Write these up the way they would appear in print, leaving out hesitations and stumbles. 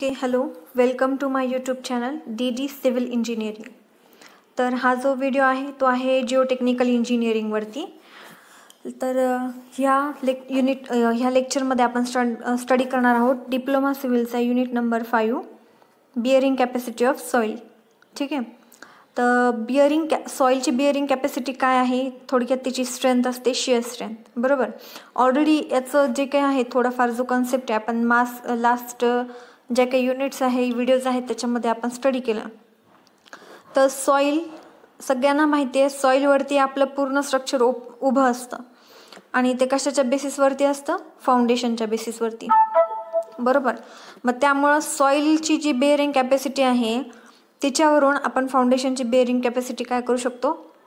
Hello, welcome to my YouTube channel D civil engineering. तर हा जो व्हिडिओ आहे तो आहे जिओटेक्निकल इंजिनिअरिंगवरती. तर ह्या लेक्चरमध्ये आपण स्टडी करणार आहोत डिप्लोमा सिव्हिलचा unit number 5 bearing capacity of soil. ठीक आहे. तर सॉईलची बिअरिंग कॅपॅसिटी काय आहे, थोडक्यात त्याची स्ट्रेंथ असते शिअर स्ट्रेंथ. बरोबर. ऑलरेडी याचं जे काही आहे थोडाफार जो कन्सेप्ट आहे आपण लास्ट जे काही युनिट्स आहे व्हिडिओज आहेत त्याच्यामध्ये आपण स्टडी केला. तर सॉईल सगळ्यांना माहिती आहे, सॉईलवरती आपलं पूर्ण स्ट्रक्चर उभं असतं आणि ते कशाच्या बेसिसवरती असतं, फाउंडेशनच्या बेसिसवरती. बरोबर. मग त्यामुळं सॉईलची जी बेअरिंग कॅपॅसिटी आहे त्याच्यावरून आपण फाउंडेशनची बेअरिंग कॅपॅसिटी काय करू शकतो,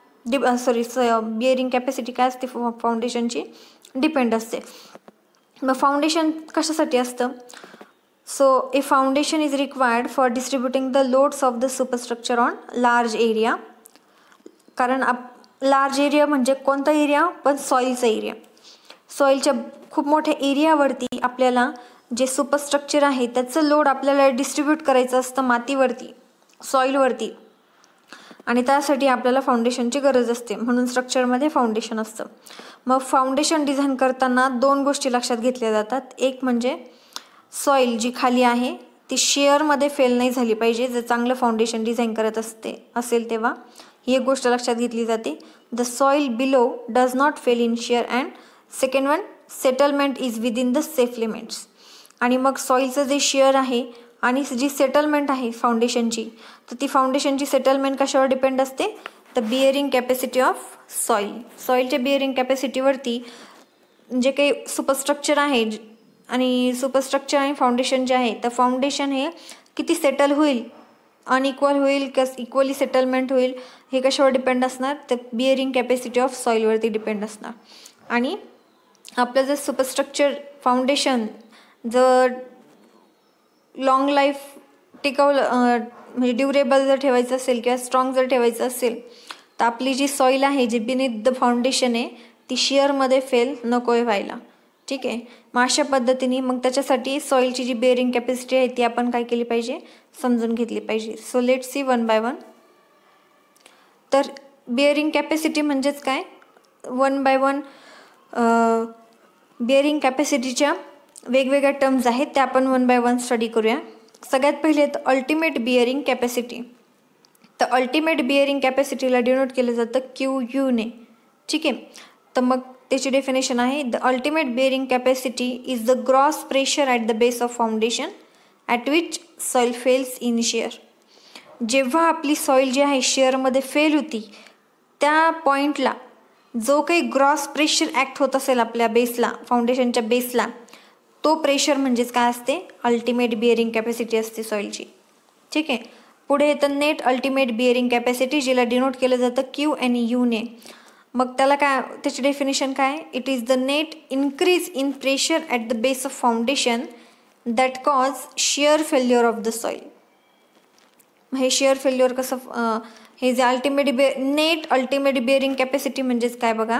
बिअरिंग कॅपॅसिटी काय असते फाउंडेशनची डिपेंड असते. मग फाउंडेशन कशासाठी असतं, so a foundation is required for distributing the loads of the superstructure on large area. कारण लार्ज एरिया म्हणजे कोणता एरिया, पण सॉईलचा एरिया. सॉईलच्या खूप मोठ्या एरियावरती आपल्याला जे सुपरस्ट्रक्चर आहे त्याचं लोड आपल्याला डिस्ट्रीब्यूट करायचं असतं मातीवरती, सॉईलवरती, आणि त्यासाठी आपल्याला फाउंडेशनची गरज असते. म्हणून स्ट्रक्चरमध्ये फाउंडेशन असतं. मग फाउंडेशन डिझाईन करताना दोन गोष्टी लक्षात घेतल्या जातात. एक म्हणजे सॉईल जी खाली आहे ती शेअरमध्ये फेल नाही झाली पाहिजे. जर चांगलं फाउंडेशन डिझाईन करत असेल तेव्हा ही एक गोष्ट लक्षात घेतली जाते. The soil below does not fail in shear. And second one, settlement is within the safe limits. आणि मग सॉईलचं जे शेअर आहे आणि जी सेटलमेंट आहे फाउंडेशनची, तर ती फाउंडेशनची सेटलमेंट कशावर डिपेंड असते, the bearing capacity of soil. सॉईलच्या बिअरिंग कॅपॅसिटीवरती जे काही सुपरस्ट्रक्चर आहे आणि सुपरस्ट्रक्चर आणि फाउंडेशन जे आहे, तर फाउंडेशन हे किती सेटल होईल, अनइक्वल होईल का इक्वली सेटलमेंट होईल, हे कशावर डिपेंड असणार, तर बिअरिंग कॅपॅसिटी ऑफ सॉईलवरती डिपेंड असणार. आणि आपलं जर सुपरस्ट्रक्चर फाउंडेशन जर लॉंग लाईफ टिकवलं म्हणजे ड्युरेबल जर ठेवायचं असेल किंवा स्ट्रॉंग जर ठेवायचं असेल, तर आपली जी सॉईल आहे जी बिनिथ द फाउंडेशन आहे ती शेअरमध्ये फेल नको व्हायला. ठीक आहे. मग अशा पद्धतीने मग त्याच्यासाठी सॉईलची जी बेअरिंग कॅपॅसिटी आहे ती आपण काय केली पाहिजे, समजून घेतली पाहिजे. So let's see one by one. तर बेअरिंग कॅपॅसिटी म्हणजेच काय, वन बाय वन बेअरिंग कॅपॅसिटीच्या वेगवेगळ्या टर्म्स आहेत त्या आपण वन बाय वन स्टडी करूया. सगळ्यात पहिले तर अल्टिमेट बिअरिंग कॅपॅसिटी. तर अल्टिमेट बिअरिंग कॅपॅसिटीला डिनोट केलं जातं QU ने. ठीक आहे. तर मग त्याची डेफिनेशन आहे, the ultimate bearing capacity is the gross pressure at the base of foundation at which soil fails in shear. जेव्हा आपली सॉईल जी आहे शेअरमध्ये फेल होती त्या पॉईंटला जो काही ग्रॉस प्रेशर ॲक्ट होत असेल आपल्या बेसला, फाउंडेशनच्या बेसला, तो प्रेशर म्हणजेच काय असते, अल्टिमेट बिअरिंग कॅपॅसिटी असते सॉईलची. ठीक आहे. पुढे येतं नेट अल्टिमेट बिअरिंग कॅपॅसिटी, जिला डिनोट केलं जातं QNU ने. मग त्याला काय, त्याची डेफिनेशन काय, it is the net increase in pressure at the base of foundation that cause shear failure of the soil. हे शेअर फेल्युअर कसं, हे जे नेट अल्टिमेट बिअरिंग कॅपॅसिटी म्हणजेच काय बघा,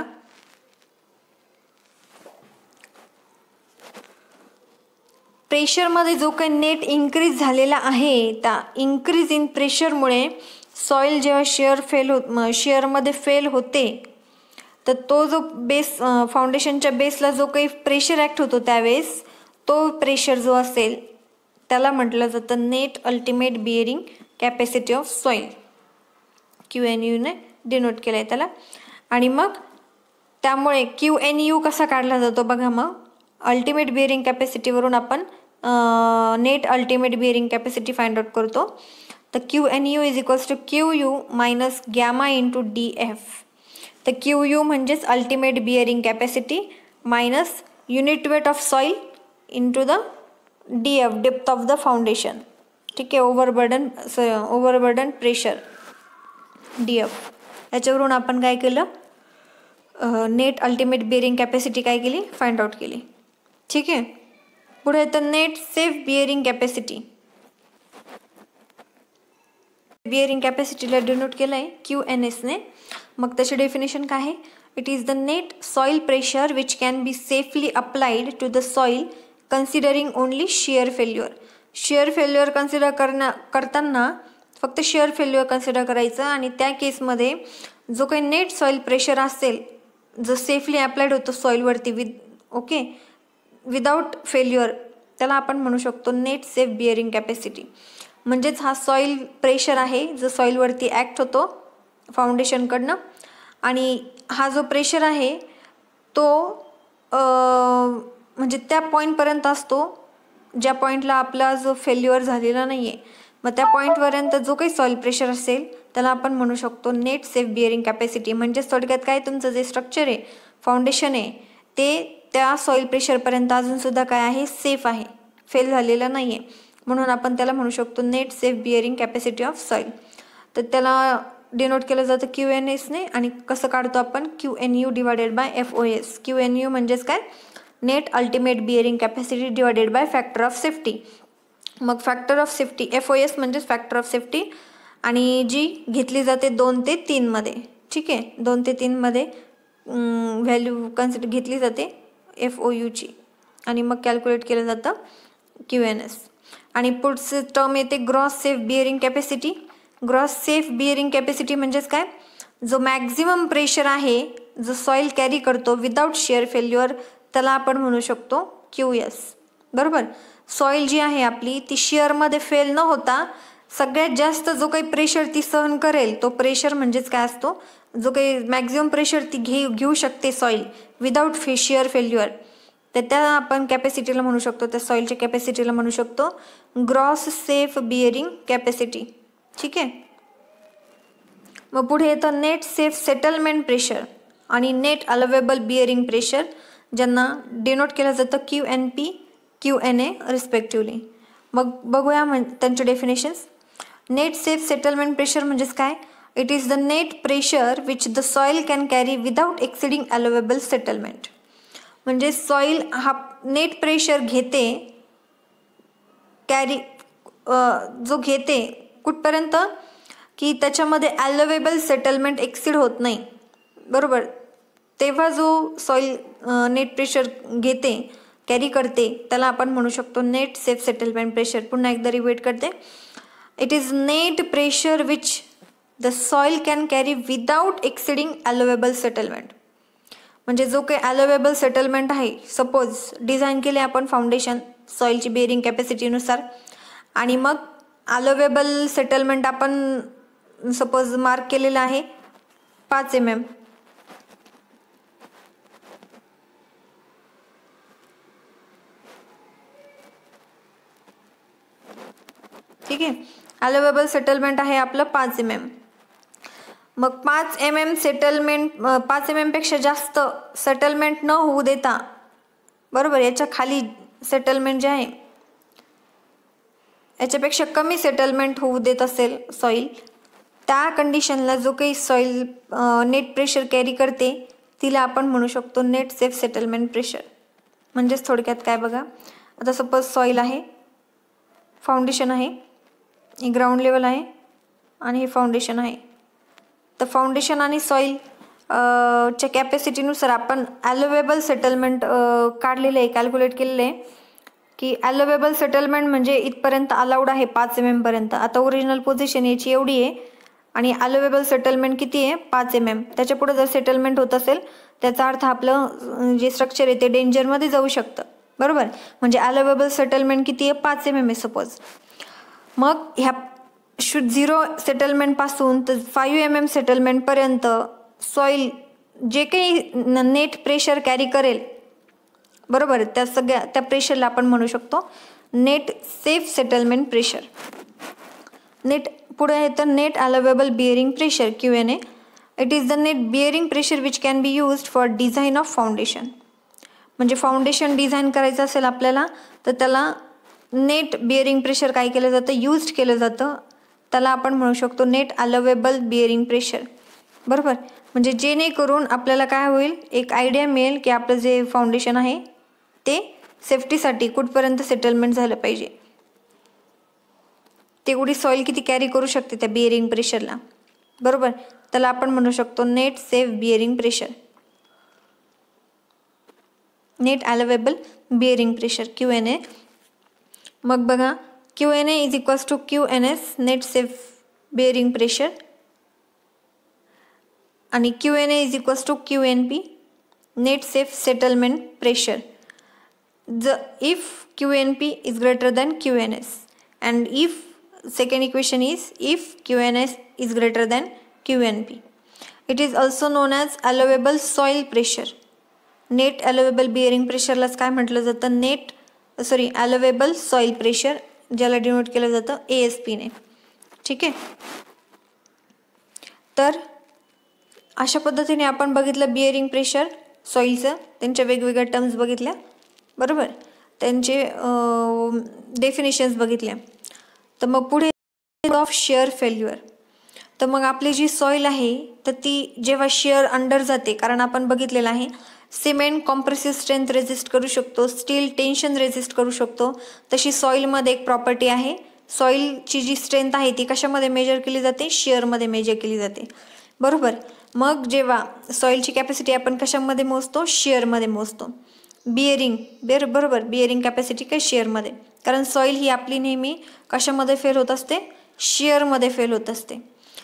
प्रेशरमध्ये जो काही नेट इन्क्रीज झालेला आहे त्या इन्क्रीज इन प्रेशरमुळे सॉईल जेव्हा शेअरमध्ये फेल होते तर तो जो फाउंडेशनच्या बेसला जो काही प्रेशर ॲक्ट होतो त्यावेळेस तो प्रेशर जो असेल त्याला म्हटलं जातं net ultimate bearing capacity of soil. QNU ने डिनोट केलं आहे त्याला. आणि मग त्यामुळे QNU कसा काढला जातो बघा, मग अल्टिमेट बिअरिंग कॅपॅसिटीवरून आपण net ultimate bearing capacity find out करतो. तर QNU is equals to QU minus gamma into DF. तर QU म्हणजेच ultimate bearing capacity minus unit weight of soil into the DF, depth of the foundation. ठीक आहे. Overburden pressure DF. याच्यावरून आपण काय केलं, नेट अल्टिमेट बिअरिंग कॅपॅसिटी काय केली, फाइंड आउट केली. ठीक आहे. पुढे तर net safe bearing capacity. Bearing कॅपॅसिटीला डिनोट केलं आहे QNS ने. मग त्याची डेफिनेशन काय आहे, it is the net soil pressure which can be safely applied to the soil considering only shear failure. Shear failure consider करताना फक्त शिअर फेल्युअर कन्सिडर करायचं आणि त्या केसमध्ये जो काही नेट सॉईल प्रेशर असेल जो सेफली अप्लाइड होतो सॉईलवरती विदाउट फेल्युअर, त्याला आपण म्हणू शकतो नेट सेफ बिअरिंग कॅपॅसिटी. म्हणजेच हा सॉईल प्रेशर आहे जो सॉईलवरती ॲक्ट होतो फाउंडेशनकडनं, आणि हा जो प्रेशर आहे तो म्हणजे त्या पॉईंटपर्यंत असतो ज्या पॉईंटला आपला जो फेल्युअर झालेला नाही आहे. मग त्या पॉईंटपर्यंत जो काही सॉईल प्रेशर असेल त्याला आपण म्हणू शकतो नेट सेफ बिअरिंग कॅपॅसिटी. म्हणजेच थोडक्यात काय, तुमचं जे स्ट्रक्चर आहे, फाउंडेशन आहे, ते त्या सॉईल प्रेशरपर्यंत अजूनसुद्धा काय आहे, सेफ आहे, फेल झालेलं नाही आहे. म्हणून आपण त्याला म्हणू शकतो net safe bearing capacity of soil. तर त्याला डिनोट केलं जातं QNSने. आणि कसं काढतो आपण, QNU divided by FOS. QNU म्हणजेच काय, net ultimate bearing capacity divided by factor of safety. मग फॅक्टर ऑफ सेफ्टी FOS म्हणजेच फॅक्टर ऑफ सेफ्टी, आणि जी घेतली जाते 2 ते 3 मध्ये. ठीक आहे, 2 ते 3 मध्ये व्हॅल्यू कन्सिडर घेतली जाते FOUची, आणि मग कॅल्क्युलेट केलं जातं QNS. आणि पुढचं टर्म येते gross safe bearing capacity. Gross safe bearing capacity म्हणजेच काय, जो मॅक्झिमम प्रेशर आहे जो सॉईल कॅरी करतो विदाउट शिअर फेल्युअर, त्याला आपण म्हणू शकतो QS. बरोबर. सॉईल जी आहे आपली ती शिअरमध्ये फेल न होता सगळ्यात जास्त जो काही प्रेशर ती सहन करेल तो प्रेशर म्हणजेच काय असतो, जो काही मॅक्झिमम प्रेशर ती घेऊ शकते सॉईल विदाउट शिअर फेल्युअर, तर त्या आपण कॅपॅसिटीला म्हणू शकतो, त्या सॉईलच्या कॅपॅसिटीला म्हणू शकतो ग्रॉस सेफ बिअरिंग कॅपॅसिटी. ठीक आहे. मग पुढे येतं नेट सेफ सेटलमेंट प्रेशर आणि नेट अलावेबल बिअरिंग प्रेशर, ज्यांना डिनोट केलं जातं QNP QNA रिस्पेक्टिव्हली. मग बघूया त्यांचे definitions. Net safe settlement pressure म्हणजेच काय, it is the net pressure which the soil can carry without exceeding allowable settlement. म्हणजे सॉईल हा नेट प्रेशर घेते, कॅरी जो घेते कुठपर्यंत की त्याच्यामध्ये अलावेबल सेटलमेंट एक्सिड होत नाही. बरोबर. तेव्हा जो सॉईल नेट प्रेशर घेते, कॅरी करते, त्याला आपण म्हणू शकतो नेट सेफ सेटलमेंट प्रेशर. पुन्हा एकदा रिपीट करते, it is net pressure which the soil can carry without exceeding allowable settlement. म्हणजे जो काही अलावेबल सेटलमेंट आहे, सपोज डिझाईन केले आपण फाउंडेशन सॉईलची बिअरिंग कॅपॅसिटीनुसार, आणि मग अलावेबल सेटलमेंट आपण सपोज मार्क केलेलं आहे 5 mm. ठीक आहे, अलावेबल सेटलमेंट आहे आपलं 5 mm. मग 5 mm सेटलमेंट, 5 mm पेक्षा जास्त सेटलमेंट न होऊ देता, बरोबर, याच्या खाली सेटलमेंट जे आहे याच्यापेक्षा कमी सेटलमेंट होऊ देत असेल सॉईल, त्या कंडिशनला जो काही सॉईल नेट प्रेशर कॅरी करते तिला आपण म्हणू शकतो नेट सेफ सेटलमेंट प्रेशर. म्हणजेच थोडक्यात काय बघा, आता सपोज सॉईल आहे, फाउंडेशन आहे, ही ग्राउंड लेवल आहे आणि हे फाउंडेशन आहे. तर फाउंडेशन आणि सॉईल च्या कॅपॅसिटीनुसार आपण अलावेबल सेटलमेंट काढलेलं आहे, कॅल्क्युलेट केलेलं आहे की अलावेबल सेटलमेंट म्हणजे इथपर्यंत अलाउड आहे 5 mm पर्यंत. आता ओरिजिनल पोझिशन याची एवढी आहे आणि अलावेबल सेटलमेंट किती आहे 5 mm. त्याच्या पुढे जर सेटलमेंट होत असेल त्याचा अर्थ आपलं जे स्ट्रक्चर आहे ते डेंजरमध्ये जाऊ शकतं. बरोबर. म्हणजे अलावेबल सेटलमेंट किती आहे 5 mm आहे सपोज. मग ह्या 0 सेटलमेंटपासून तर 5 mm सेटलमेंटपर्यंत सॉईल जे काही नेट प्रेशर कॅरी करेल, बरोबर, त्या प्रेशरला आपण म्हणू शकतो net safe settlement pressure. Net पुढे येतं net allowable bearing pressure QNA. It is the net bearing pressure which can be used for design of foundation. म्हणजे फाउंडेशन डिझाईन करायचं असेल आपल्याला तर त्याला नेट बिअरिंग प्रेशर काय केलं जातं, यूज केलं जातं, त्याला आपण म्हणू शकतो नेट अलावेबल बिअरिंग प्रेशर. बरोबर. म्हणजे जेणेकरून आपल्याला काय होईल, एक आयडिया मिळेल की आपलं जे फाउंडेशन आहे ते सेफ्टीसाठी कुठपर्यंत सेटलमेंट झालं पाहिजे, तेवढी सॉईल किती कॅरी करू शकते त्या बिअरिंग प्रेशरला. बरोबर. त्याला आपण म्हणू शकतो net safe bearing pressure, net allowable bearing pressure QNA. मग बघा QNA is equals to QNS net safe bearing pressure आणि QNA is equals to QNP net safe settlement pressure if QNP is greater than QNS, and if second equation is if QNS is greater than QNP. It is also known as allowable soil pressure. Net allowable bearing प्रेशरलाच काय म्हटलं जातं, allowable soil pressure, ज्याला denote केलं जातं ASP ने. ठीक आहे. तर अशा पद्धतीने आपण बघितलं बिअरिंग प्रेशर सॉइलचं, त्यांच्या वेगवेगळ्या टर्म्स बघितल्या, बरोबर, त्यांचे डेफिनेशन्स बघितल्या. तर मग पुढे ऑफ शेअर फेल्युअर. तर मग आपली जी सॉइल आहे तर ती जेव्हा शेअर अंडर जाते, कारण आपण बघितलेलं आहे सिमेंट कॉम्प्रेसिव्ह स्ट्रेंथ रेजिस्ट करू शकतो, स्टील टेन्शन रेजिस्ट करू शकतो, तशी सॉइलमध्ये एक प्रॉपर्टी आहे. सॉइलची जी स्ट्रेंथ आहे ती कशामध्ये मेजर केली जाते, शेअरमध्ये मेजर केली जाते, बरोबर. मग जेव्हा सॉइलची कॅपॅसिटी आपण कशामध्ये मोजतो, शेअरमध्ये मोजतो. बरोबर, बिअरिंग कॅपॅसिटी काय शेअरमध्ये, कारण सॉइल ही आपली नेहमी कशामध्ये फेल होत असते, शेअरमध्ये फेल होत असते.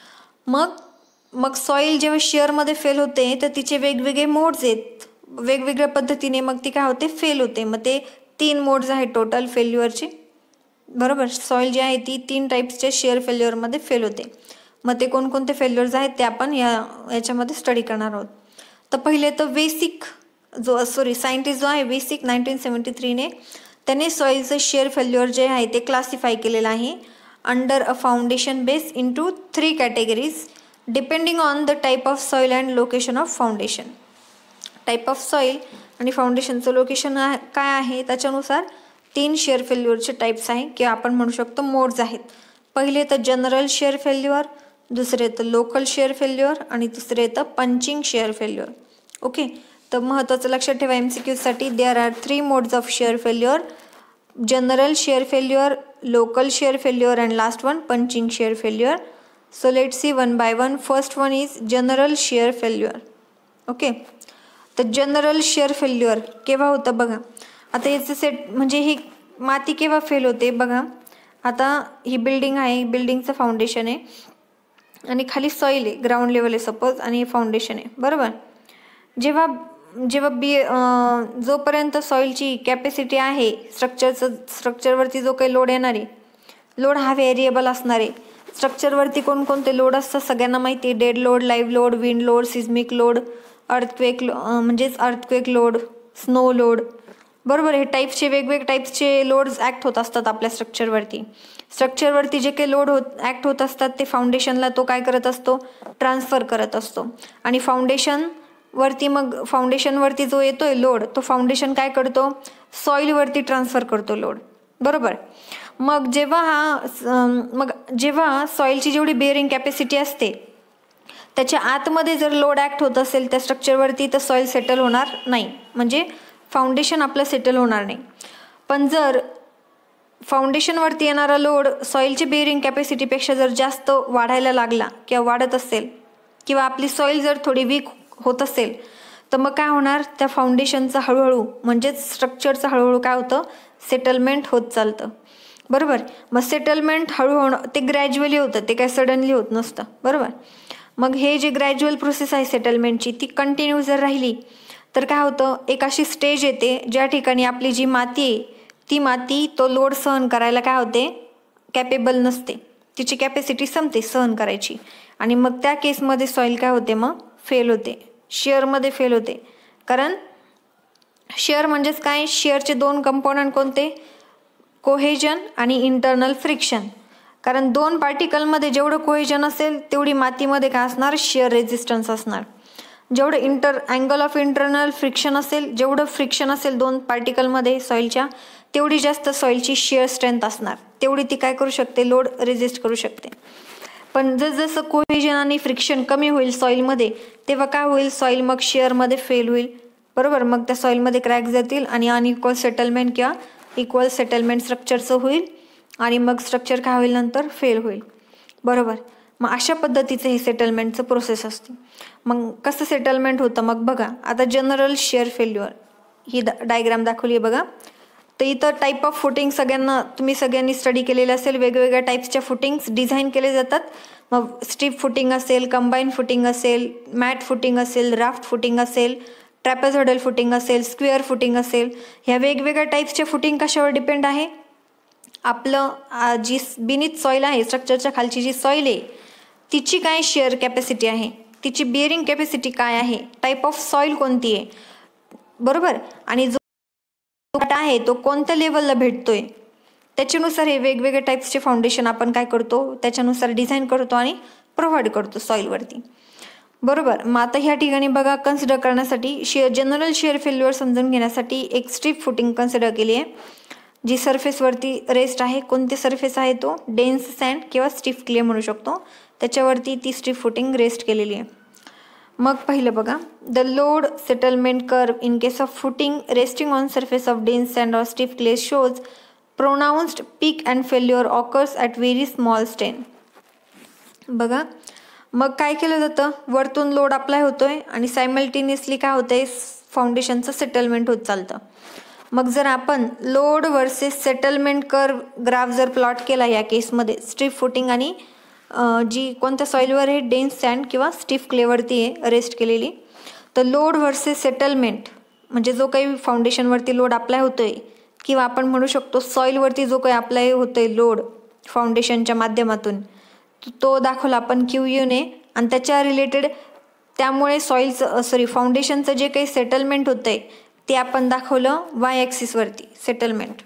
मग सॉइल जेव्हा शेअरमध्ये फेल होते तर तिचे वेगवेगळे मोड्स आहेत, वेगवेगळ्या पद्धतीने मग ती काय होते, फेल होते. मग ते 3 मोड्स आहेत टोटल फेल्युअरचे, बरोबर. सॉइल जी आहे ती 3 टाईप्सच्या शेअर फेल्युअरमध्ये फेल होते. मग ते कोणकोणते फेल्युअर्स आहेत ते आपण याच्यामध्ये स्टडी करणार आहोत. तर पहिले तर वेसिक सायंटिस्ट जो आहे वेसिक 1973 ने त्याने सॉइलचं शेअर फेल्युअर जे आहे ते क्लासिफाय केलेलं आहे under a foundation base into 3 categories depending on the type of soil and location of foundation. Type of soil आणि फाउंडेशनचं लोकेशन काय आहे त्याच्यानुसार 3 शेअर फेल्युअरचे टाईप्स आहे किंवा आपण म्हणू शकतो मोड्स आहेत. पहिले तर जनरल शेअर फेल्युअर, दुसरे तर लोकल शेअर फेल्युअर आणि तिसरे तर पंचिंग शेअर फेल्युअर. ओके. तर महत्त्वाचं लक्षात ठेवा MCQसाठी there are 3 modes of shear failure, general shear failure, local shear failure and last one punching shear failure. So let's see one by one. First one is general shear failure. Okay. तर general shear failure केव्हा होतं बघा. आता याचं set म्हणजे ही माती केव्हा fail होते बघा. आता ही बिल्डिंग आहे, बिल्डिंगचं फाउंडेशन आहे आणि खाली सॉईल आहे, ग्राउंड लेवल आहे सपोज, आणि हे फाउंडेशन आहे, बरोबर. जेव्हा जोपर्यंत सॉईलची कॅपॅसिटी आहे स्ट्रक्चरवरती जो काही लोड येणार आहे, लोड हा व्हेरिएबल असणार आहे. स्ट्रक्चरवरती कोणकोणते लोड असतात सगळ्यांना माहिती आहे, dead load, live load, wind load, seismic load, earthquake load, snow load, बरोबर. हे टाईप्सचे वेगवेगळे टाईप्सचे लोड्स ॲक्ट होत असतात आपल्या स्ट्रक्चरवरती जे काही लोड ॲक्ट होत असतात ते फाउंडेशनला तो काय करत असतो, ट्रान्सफर करत असतो. आणि फाउंडेशनवरती जो येतोय लोड तो फाउंडेशन काय करतो, सॉईलवरती ट्रान्सफर करतो लोड, बरोबर. मग जेव्हा सॉईलची जेवढी बेअरिंग कॅपॅसिटी असते त्याच्या आतमध्ये जर लोड ॲक्ट होत असेल त्या स्ट्रक्चरवरती तर सॉईल सेटल होणार नाही, म्हणजे फाउंडेशन आपलं सेटल होणार नाही. पण जर फाउंडेशनवरती येणारा लोड सॉईलची बेअरिंग कॅपॅसिटीपेक्षा जर जास्त वाढायला लागला किंवा वाढत असेल किंवा आपली सॉईल जर थोडी वीक होत असेल तर मग काय होणार, त्या फाउंडेशनचं हळूहळू म्हणजेच स्ट्रक्चरचं हळूहळू काय होतं, सेटलमेंट होत चालतं, बरोबर. मग सेटलमेंट हळूहळू ते ग्रॅज्युअली होतं, ते काय सडनली होत नसतं, बरोबर. मग हे जे ग्रॅज्युअल प्रोसेस आहे सेटलमेंटची ती कंटिन्यू जर राहिली तर काय होतं, एक अशी स्टेज येते ज्या ठिकाणी आपली जी माती आहे ती माती तो लोड सहन करायला काय होते, कॅपेबल नसते, तिची कॅपॅसिटी संपते सहन करायची. आणि मग त्या केसमध्ये सॉईल काय होते, मग फेल होते, शेअरमध्ये फेल होते. कारण शेअर म्हणजेच काय, शेअरचे 2 कंपोनंट कोणते, कोहेजन आणि इंटरनल फ्रिक्शन. कारण 2 पार्टिकलमध्ये जेवढं कोहेजन असेल तेवढी मातीमध्ये काय असणार, शेअर रेजिस्टन्स असणार. जेवढं अँगल ऑफ इंटरनल फ्रिक्शन असेल, जेवढं फ्रिक्शन असेल 2 पार्टिकलमध्ये सॉईलच्या, तेवढी जास्त सॉईलची शेअर स्ट्रेंथ असणार, तेवढी ती काय करू शकते, लोड रेजिस्ट करू शकते. पण जसं कोहेजन आणि फ्रिक्शन कमी होईल सॉईलमध्ये तेव्हा काय होईल, सॉईल मग शेअरमध्ये फेल होईल, बरोबर. मग त्या सॉईलमध्ये क्रॅक जातील आणि अनइक्वल सेटलमेंट किंवा इक्वल सेटलमेंट स्ट्रक्चरचं होईल आणि मग स्ट्रक्चर काय होईल, नंतर फेल होईल, बरोबर. मग अशा पद्धतीचं हे सेटलमेंटचं प्रोसेस असते. मग कसं सेटलमेंट होतं मग बघा. आता जनरल शेअर फेल्युअर ही डायग्राम दाखवली आहे बघा. तर इथं टाईप ऑफ फुटिंग तुम्ही सगळ्यांनी स्टडी केलेलं असेल. वेगवेगळ्या टाईप्सच्या फुटिंग्स डिझाईन केले जातात. मग स्ट्रीप फुटिंग असेल, कंबाईन फुटिंग असेल, मॅट फुटिंग असेल, राफ्ट फुटिंग असेल, ट्रॅपेझॉइडल फुटिंग असेल, स्क्वेअर फुटिंग असेल. ह्या वेगवेगळ्या टाईप्सचे फुटिंग कशावर डिपेंड आहे? आपलं जी बिनीथ सॉईल आहे, स्ट्रक्चरच्या खालची जी सॉईल आहे तिची काय शिअर कॅपॅसिटी आहे, तिची बिअरिंग कॅपॅसिटी काय आहे, टाईप ऑफ सॉईल कोणती आहे, बरोबर, आणि जो आहे तो कोणत्या लेवलला भेटतोय, त्याच्यानुसार हे वेगवेगळे टाईप्सचे फाउंडेशन आपण काय करतो, त्याच्यानुसार डिझाईन करतो आणि प्रोव्हाइड करतो सॉईलवरती, बरोबर. मग आता ह्या ठिकाणी बघा, कन्सिडर करण्यासाठी जनरल शिअर फेल्युअर समजून घेण्यासाठी एक स्ट्रीप फुटिंग कन्सिडर केली आहे, जी सरफेसवरती रेस्ट आहे. कोणती सरफेस आहे? तो डेन्स सँड किंवा स्टिफ क्ले म्हणू शकतो, त्याच्यावरती ती स्ट्रीप फुटिंग रेस्ट केलेली आहे. मग पहिलं बघा, the load settlement curve in case of footing resting on surface of dense sand or stiff clay shows pronounced peak and failure occurs at very small strain. बघा, मग काय केलं जातं, वरतून लोड अप्लाय होतोय आणि सायमल्टेनियसली काय होतंय, फाउंडेशनचं सेटलमेंट होत चालतं. मग जर आपण load versus settlement curve graph जर प्लॉट केला या केसमध्ये, स्ट्रीप फुटिंग आणि जी कोणत्या सॉईलवर आहे, डेन्स सँड किंवा स्टिफ क्लेवरती आहे रेस्ट केलेली, तर लोड वर्सेस सेटलमेंट म्हणजे जो काही फाउंडेशनवरती लोड अप्लाय होतोय किंवा आपण म्हणू शकतो सॉईलवरती जो काही अप्लाय होतोय लोड फाउंडेशनच्या माध्यमातून, तो दाखवला आपण QUने, आणि त्याच्या रिलेटेड त्यामुळे फाउंडेशनचं जे काही सेटलमेंट होतंय ते आपण दाखवलं Y ॲक्सिसवरती सेटलमेंट,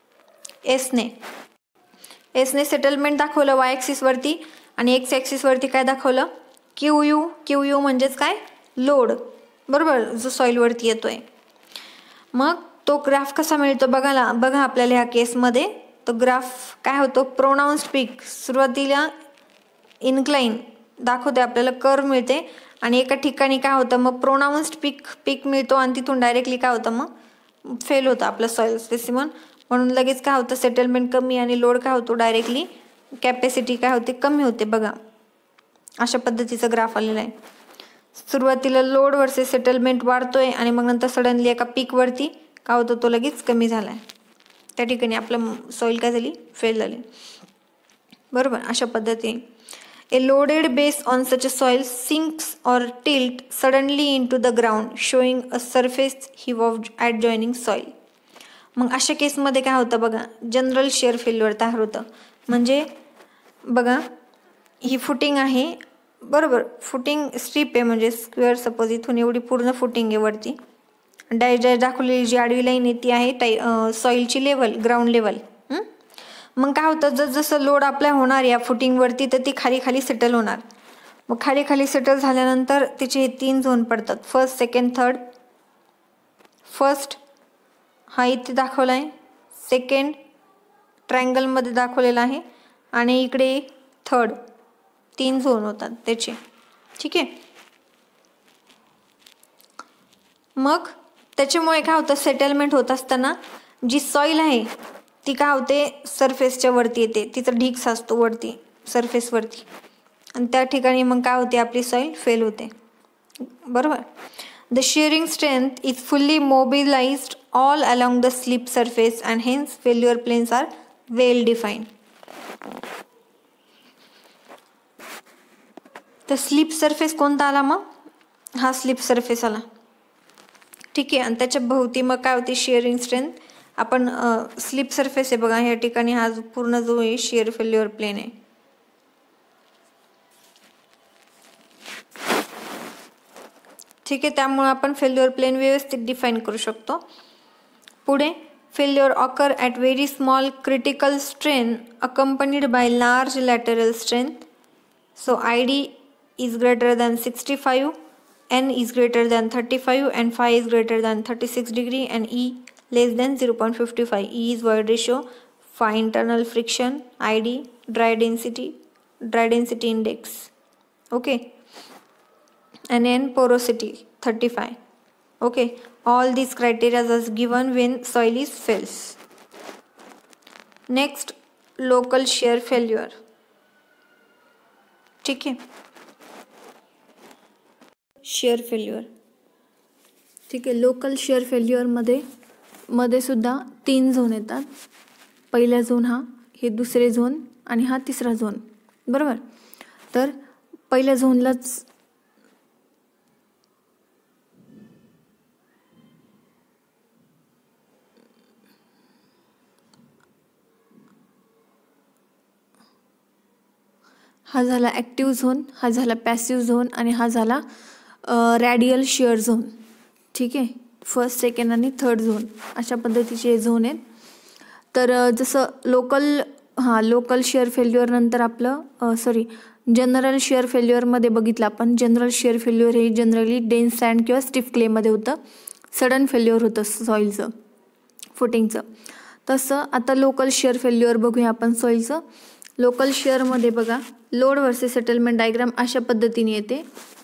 एसने सेटलमेंट दाखवलं Y ॲक्सिसवरती, आणि X ॲक्सिसवरती काय दाखवलं, QU म्हणजेच काय, लोड, बरोबर, जो सॉईलवरती येतोय. मग तो ग्राफ कसा मिळतो बघा आपल्याला ह्या केसमध्ये, तो ग्राफ काय होतो, प्रोनाउन्स्ड पीक सुरुवातीला इन्क्लाइन दाखवते आपल्याला, कर्व मिळते, आणि एका ठिकाणी काय होतं, मग प्रोनाउन्स्ड पीक मिळतो, आणि तिथून डायरेक्टली काय होतं, मग फेल होतं आपलं सॉईल स्पेसिमन, म्हणून लगेच काय होतं, सेटलमेंट कमी आणि लोड काय होतो, डायरेक्टली कॅपॅसिटी काय होते, कमी होते. बघा, अशा पद्धतीचा ग्राफ आलेला आहे. सुरुवातीला लोड वर्सेस सेटलमेंट वाढतोय आणि मग नंतर सडनली एका पीकवरती काय होतं, तो लगेच कमी झाला आहे. त्या ठिकाणी आपलं सॉईल काय झाली, फेल झाली, बरोबर. अशा पद्धतीने A loaded base on such a soil sinks or tilt suddenly into the ground, showing a surface heave of adjoining soil. मग अशा केसमध्ये काय होतं बघा, जनरल शिअर फेल्युअर तयार होतं. म्हणजे बघा, ही फुटिंग आहे, बरोबर, फुटिंग स्ट्रीप आहे, म्हणजे स्क्वेअर, सपोज इथून एवढी पूर्ण फुटिंग आहे वरती, डायरेक्ट दाखवलेली जी आडवी लाईन आहे ती आहे सॉईलची लेवल, ग्राउंड लेवल. मग काय होतं, जसं लोड अप्लाय होणार या फुटिंगवरती, तर ती खाली सेटल होणार. मग खाली सेटल झाल्यानंतर तिचे 3 झोन पडतात, फर्स्ट, सेकंड, थर्ड. फर्स्ट हा इथे दाखवला आहे, सेकंड ट्रायंगलमध्ये दाखवलेला आहे, आणि इकडे थर्ड, 3 झोन होतात त्याचे, ठीक आहे. मग त्याच्यामुळे काय होतं, सेटलमेंट होत असताना जी सॉईल आहे ती काय होते, सरफेसच्या वरती येते, तिचा ढीग साचतो वरती सरफेसवरती, आणि त्या ठिकाणी मग काय होते, आपली सॉईल फेल होते, बरोबर. The shearing strength is fully mobilized all along the slip surface and hence failure planes are well defined. तर स्लिप सरफेस कोणता आला, मग हा स्लिप सरफेस आला, ठीक आहे. आणि त्याच्या भोवती मग काय होती, शिअरिंग स्ट्रेंथ. आपण स्लिप सरफेस आहे बघा, ह्या ठिकाणी हा पूर्ण जो आहे शिअर फेल्युअर प्लेन आहे, ठीक आहे. त्यामुळे आपण फेल्युअर प्लेन व्यवस्थित डिफाईन करू शकतो. पुढे, failure occur at very small critical strain accompanied by large lateral strength. So ID is greater than 65, N is greater than 35, and phi is greater than 36 degree, and E less than 0.55. E is void ratio, phi internal friction, ID dry density index, okay, and N porosity 35, okay. All these criteria are given when soil is fails. Next, local shear failure, ठीक है, shear failure, ठीक आहे. Local shear फेल्युअरमध्ये मध्ये सुद्धा 3 zone येतात. पहिला zone हे दुसरे झोन आणि हा तिसरा झोन, बरोबर. तर पहिल्या झोनलाच हा झाला ॲक्टिव्ह झोन, हा झाला पॅसिव्ह झोन आणि हा झाला रॅडियल शिअर झोन. ठीक आहे, फर्स्ट, सेकंड आणि थर्ड झोन अशा पद्धतीचे झोन आहेत. तर जसं लोकल शिअर फेल्युअर नंतर आपलं जनरल शिअर फेल्युअरमध्ये बघितलं आपण. जनरल शिअर फेल्युअर हे जनरली डेन्स सँड किंवा स्टिफ क्लेमध्ये होतं. सडन फेल्युअर होतं सॉईलचं, फुटिंगचं. तसं आता लोकल शिअर फेल्युअर बघूया आपण सॉईलचं. लोकल शिअरमध्ये बघा, लोड वर्सेस सेटलमेंट डायग्राम अशा पद्धतीने येते.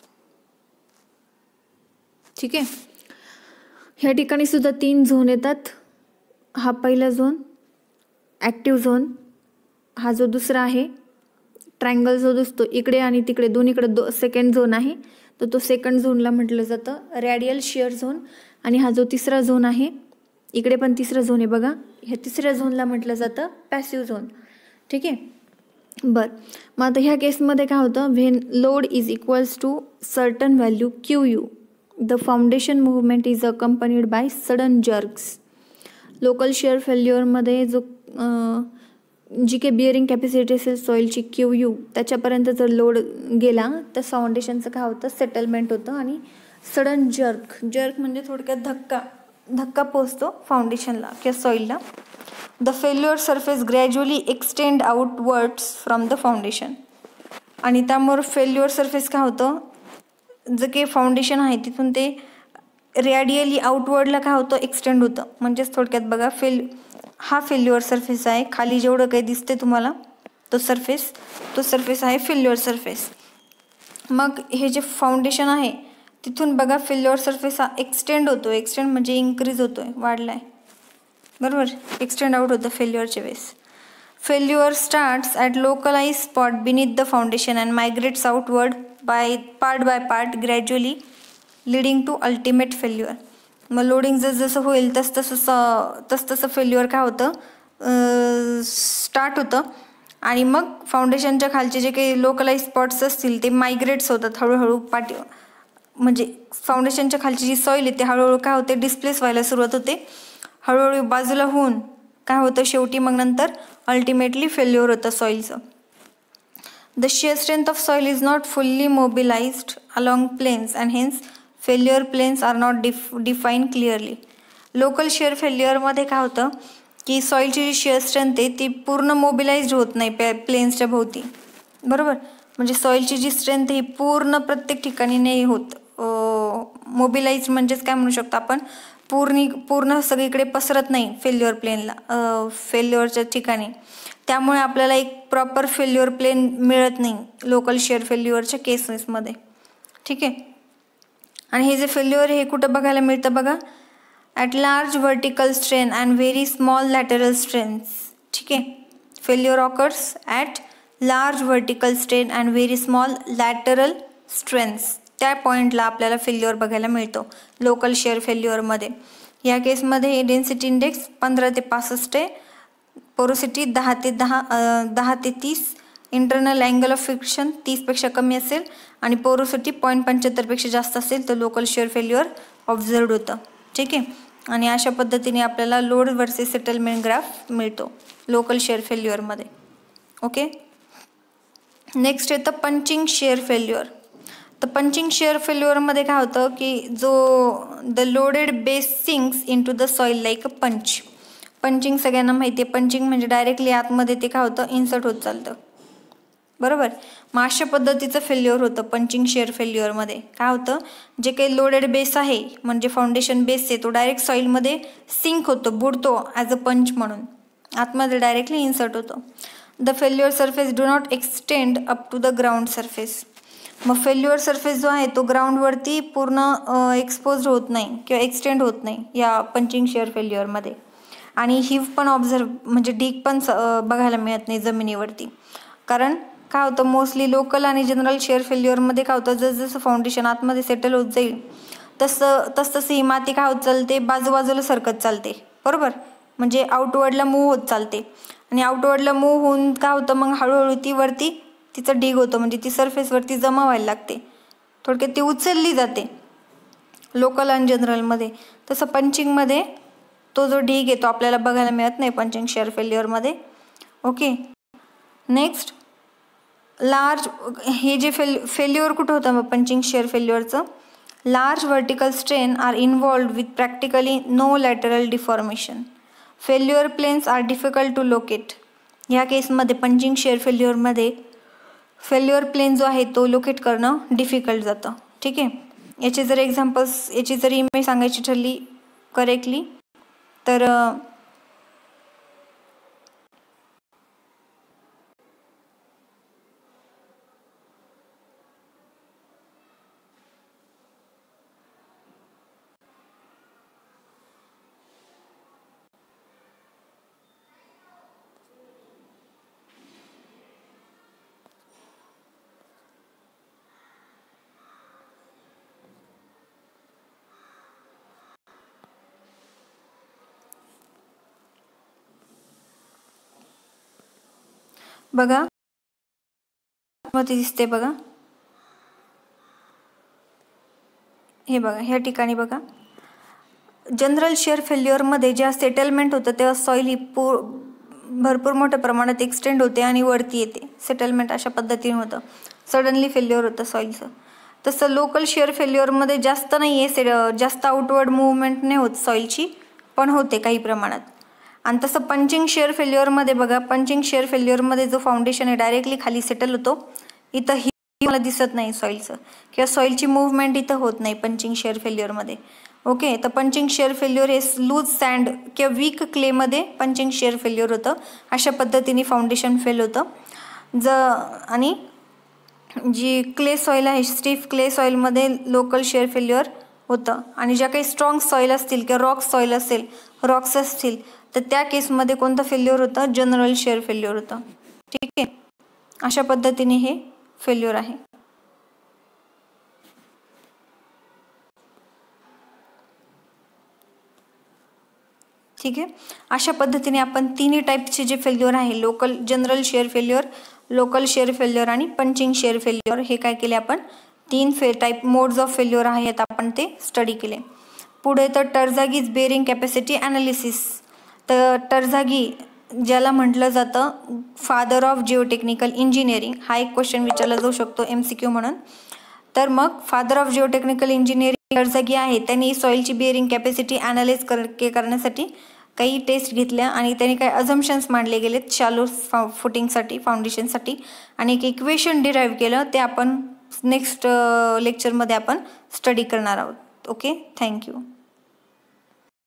ठीक आहे, ह्या ठिकाणी सुद्धा 3 झोन येतात. हा पहिला झोन ॲक्टिव्ह झोन, हा जो दुसरा आहे ट्रायंगल जो दिसतो इकडे आणि तिकडे दोन्हीकडे सेकंड झोन आहे, तर तो सेकंड झोनला म्हटलं जातं रॅडियल शिअर झोन. आणि हा जो तिसरा झोन आहे, इकडे पण तिसरा झोन आहे बघा, ह्या तिसऱ्या झोनला म्हटलं जातं पॅसिव्ह झोन. ठीक आहे, बरं. मग आता ह्या केसमध्ये काय होतं, when load is equals to certain value QU the foundation movement is accompanied by sudden jerks. Local shear फेल्युअरमध्ये जी काही बिअरिंग कॅपॅसिटी असेल सॉईलची QU, त्याच्यापर्यंत जर लोड गेला तर फाउंडेशनचं काय होतं, सेटलमेंट होतं आणि सडन जर्क म्हणजे थोडक्यात धक्का पोचतो फाउंडेशनला किंवा सॉईलला. The failure surface gradually extend outwards from the foundation. आणि त्यामुळे फेल्युअर सरफेस काय होतं, जे काही फाउंडेशन आहे तिथून ते रॅडियली आउटवर्डला काय होतं, एक्सटेंड होतं. म्हणजेच थोडक्यात बघा, हा फेल्युअर सरफेस आहे. खाली जेवढं काही दिसते तुम्हाला तो सरफेस आहे फेल्युअर सरफेस. मग हे जे फाउंडेशन आहे तिथून बघा फेल्युअर सरफेस हा एक्सटेंड होतो. एक्सटेंड म्हणजे इन्क्रीज होतोय, वाढलाय, बरोबर. एक्सटेंड आउट होतं फेल्युअरच्या वेळेस. Failure starts at localize spot beneath the foundation and migrates outward by part gradually leading to ultimate failure. मग लोडिंग जसं होईल तसं फेल्युअर काय होतं, स्टार्ट होतं. आणि मग फाउंडेशनच्या खालचे जे काही लोकलाइज स्पॉट्स असतील ते मायग्रेट्स होतात हळूहळू म्हणजे फाउंडेशनच्या खालची जी सॉईल आहे ते हळूहळू काय होते, डिस्प्लेस व्हायला सुरुवात होते. हळूहळू बाजूला होऊन काय होतं, शेवटी मग नंतर अल्टिमेटली फेल्युअर होतं सॉईलचं. The shear strength of soil is not fully mobilised along planes and hence failure planes are not define clearly. Local shear फेल्युअरमध्ये काय होतं की सॉईलची जी शिअर स्ट्रेंथ आहे ती पूर्ण मोबिलाइज्ड होत नाही प्लेन्सच्या भोवती, बरोबर. म्हणजे सॉईलची जी स्ट्रेंथ ही पूर्ण प्रत्येक ठिकाणी नाही होत. मोबिलाइज्ड म्हणजेच काय म्हणू शकतो आपण, पूर्ण सगळीकडे पसरत नाही फेल्युअर प्लेनला, फेल्युअरच्या ठिकाणी. त्यामुळे आपल्याला एक प्रॉपर फेल्युअर प्लेन मिळत नाही लोकल शिअर फेल्युअरच्या केसेसमध्ये. ठीक आहे, आणि हे जे फेल्युअर हे कुठं बघायला मिळतं बघा, at large vertical strain and very small lateral strains. ठीक आहे, failure occurs at large vertical strain and very small lateral strains. त्या पॉईंटला आपल्याला फेल्युअर बघायला मिळतो लोकल शेअर फेल्युअरमध्ये. या केसमध्ये डेन्सिटी इंडेक्स 15 ते 65 आहे, पोरोसिटी 10 ते 30, इंटरनल अँगल ऑफ फ्रिक्शन 30पेक्षा कमी असेल आणि पोरोसिटी 0.75पेक्षा जास्त असेल तर लोकल शेअर फेल्युअर ऑब्झर्वड होतं. ठीक आहे, आणि अशा पद्धतीने आपल्याला लोड वर्सेस सेटलमेंट ग्राफ मिळतो लोकल शेअर फेल्युअरमध्ये. ओके, नेक्स्ट येतं पंचिंग शेअर फेल्युअर. तर पंचिंग शेअर फेल्युअरमध्ये काय होतं की the loaded base sinks into the soil like a punching सगळ्यांना माहिती आहे. पंचिंग म्हणजे डायरेक्टली आतमध्ये ते काय होतं, इन्सर्ट होत चालतं, बरोबर. मग अशा पद्धतीचं फेल्युअर होतं पंचिंग शेअर फेल्युअरमध्ये. काय होतं, जे काही लोडेड बेस आहे म्हणजे फाउंडेशन बेस आहे तो डायरेक्ट सॉईलमध्ये सिंक होतो, बुडतो ॲज अ पंच म्हणून, आतमध्ये डायरेक्टली इन्सर्ट होतो. The failure surface do not extend up to the ground surface. मग फेल्युअर सरफेस जो आहे तो ग्राउंडवरती पूर्ण एक्सपोज होत नाही किंवा एक्सटेंड होत नाही या पंचिंग शेअर फेल्युअरमध्ये. आणि हिव पण म्हणजे ढीग पण बघायला मिळत नाही जमिनीवरती. कारण काय होतं, मोस्टली लोकल आणि जनरल शेअर फेल्युअरमध्ये काय होतं, जसं फाउंडेशन आतमध्ये सेटल होत जाईल तसं ही माती काय होत चालते, बाजूबाजूला सरकत चालते, बरोबर, म्हणजे आउटवर्डला मूव्ह होत चालते आणि आउटवर्डला मूव्ह होऊन काय होतं मग हळूहळू ती वरती तिचं ढीग होतं, म्हणजे ती सरफेसवरती जमा व्हायला लागते, थोडक्यात ती उचलली जाते लोकल आणि जनरलमध्ये. तसं पंचिंगमध्ये तो जो ढीग आहे तो आपल्याला बघायला मिळत नाही पंचिंग शेअर फेल्युअरमध्ये. ओके, नेक्स्ट लार्ज, हे जे फेल्युअर कुठं होतं मग पंचिंग शेअर फेल्युअरचं, large vertical strain are involved with practically no lateral deformation. Failure planes are difficult to locate. ह्या केसमध्ये पंचिंग शेअर फेल्युअरमध्ये फेल्युअर प्लेन जो आहे तो लोकेट करणं डिफिकल्ट जातं. ठीक आहे, याचे जर एक्झाम्पल्स, याची जर इमेज सांगायची ठरली करेक्टली तर बघा मध्ये दिसते बघा, हे बघा ह्या ठिकाणी बघा, जनरल शेअर फेल्युअरमध्ये जेव्हा सेटलमेंट होतं तेव्हा सॉईल ही भरपूर मोठ्या प्रमाणात एक्सटेंड होते आणि वरती येते. सेटलमेंट अशा पद्धतीने होतं, सडनली फेल्युअर होतं सॉईलचं. तसं लोकल शेअर फेल्युअरमध्ये जास्त नाही आहे, जास्त आउटवर्ड मूवमेंट नाही होत सॉईलची, पण होते काही प्रमाणात. आणि तसं पंचिंग शेअर फेल्युअरमध्ये बघा, पंचिंग शेअर फेल्युअरमध्ये जो फाउंडेशन आहे डायरेक्टली खाली सेटल होतो. इथं ही मला दिसत नाही सॉईलचं किंवा सॉईलची मूवमेंट इथं होत नाही पंचिंग शेअर फेल्युअरमध्ये. ओके, तर पंचिंग शेअर फेल्युअर हे लूज सँड किंवा वीक क्लेमध्ये पंचिंग शेअर फेल्युअर होतं. अशा पद्धतीने फाउंडेशन फेल होतं. आणि जी क्ले सॉईल आहे, स्टिफ क्ले सॉईलमध्ये लोकल शेअर फेल्युअर होतं. आणि ज्या काही स्ट्रॉंग सॉईल असतील किंवा रॉक्स असतील तर त्या केसमध्ये कोणतं फेल्युअर होतं, जनरल शेअर फेल्युअर होतं. ठीक आहे, अशा पद्धतीने हे फेल्युअर आहे. ठीक आहे, अशा पद्धतीने आपण तिन्ही टाईपचे जे फेल्युअर आहे, general shear failure, local shear failure आणि पंचिंग शेअर फेल्युअर, हे काय केले आपण, तीन टाईप मोड्स ऑफ फेल्युअर आहेत, आपण ते स्टडी केले. पुढे तर टरझागीज बेरिंग कॅपॅसिटी ॲनालिसिस. तर टरझागी ज्याला म्हटलं जातं फादर ऑफ जिओटेक्निकल इंजिनिअरिंग, हा एक क्वेश्चन विचारला जाऊ शकतो MCQ म्हणून. तर मग father of geotechnical engineering Terzaghi आहे, त्यांनी सॉईलची बेरिंग कॅपॅसिटी ॲनालाइज करण्यासाठी काही टेस्ट घेतल्या आणि त्यांनी काही अझम्पशन्स मांडले गेलेत शॅलो फुटिंगसाठी, फाउंडेशनसाठी, आणि एक इक्वेशन डिराईव्ह केलं. ते आपण नेक्स्ट लेक्चरमध्ये आपण स्टडी करणार आहोत. Okay, thank you.